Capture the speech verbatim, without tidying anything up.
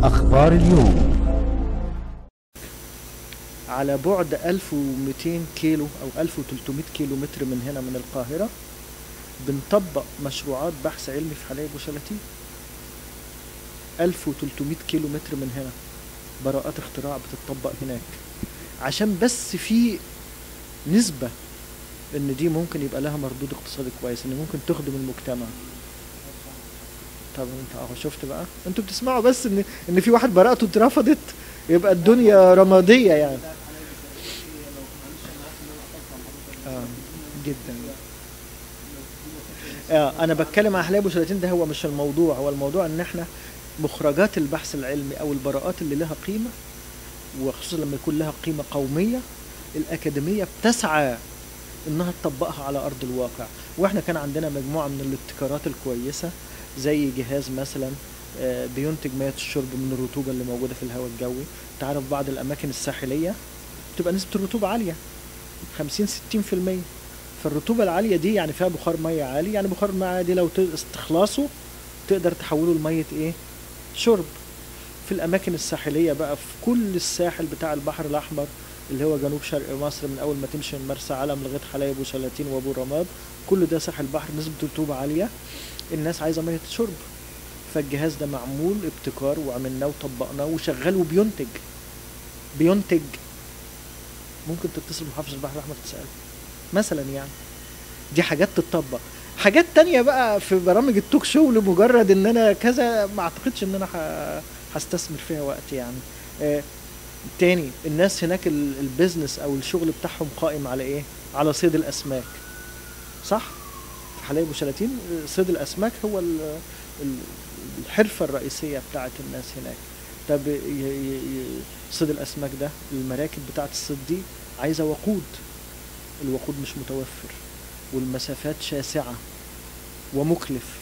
أخبار اليوم. على بعد ألف ومئتين كيلو أو ألف وثلاثمئة كيلو متر من هنا من القاهرة بنطبق مشروعات بحث علمي في حلايب وشلاتين. ألف وثلاثمئة كيلو متر من هنا براءات اختراع بتطبق هناك، عشان بس في نسبة ان دي ممكن يبقى لها مردود اقتصادي كويس، ان ممكن تخدم المجتمع. طب انت اهو شفت بقى، انتوا بتسمعوا بس ان ان في واحد براءته اترفضت يبقى الدنيا رمادية يعني. اه جدا. اه انا بتكلم عن حلايب وشلاتين، ده هو مش الموضوع، هو الموضوع ان احنا مخرجات البحث العلمي او البراءات اللي لها قيمة، وخصوصا لما يكون لها قيمة قومية، الأكاديمية بتسعى انها تطبقها على ارض الواقع. واحنا كان عندنا مجموعة من الابتكارات الكويسة، زي جهاز مثلا بينتج مياه الشرب من الرطوبة اللي موجودة في الهواء الجوي. تعرف بعض الاماكن الساحلية بتبقى نسبة الرطوبة عالية، خمسين ستين في المية. فالرطوبة العالية دي يعني فيها بخار مية عالي، يعني بخار المية دي لو استخلاصه تقدر تحوله لمية ايه؟ شرب. في الاماكن الساحلية بقى، في كل الساحل بتاع البحر الاحمر اللي هو جنوب شرق مصر، من اول ما تمشي من مرسى علم لغايه حلايب وشلاتين وابو رماد، كل ده ساحل بحر نسبه رطوبه عاليه، الناس عايزه ميه شرب. فالجهاز ده معمول ابتكار وعملناه وطبقناه وشغال وبينتج بينتج ممكن تتصل بمحافظ البحر الاحمر تساله مثلا. يعني دي حاجات تتطبق. حاجات تانية بقى في برامج التوك شو لمجرد ان انا كذا، ما اعتقدش ان انا هستثمر فيها وقت يعني. آه تاني، الناس هناك البيزنس او الشغل بتاعهم قائم على ايه؟ على صيد الاسماك، صح؟ في حلايب وشلاتين صيد الاسماك هو الحرفة الرئيسية بتاعت الناس هناك. طب صيد الاسماك ده، المراكب بتاعت الصيد دي عايزة وقود، الوقود مش متوفر، والمسافات شاسعة ومكلف.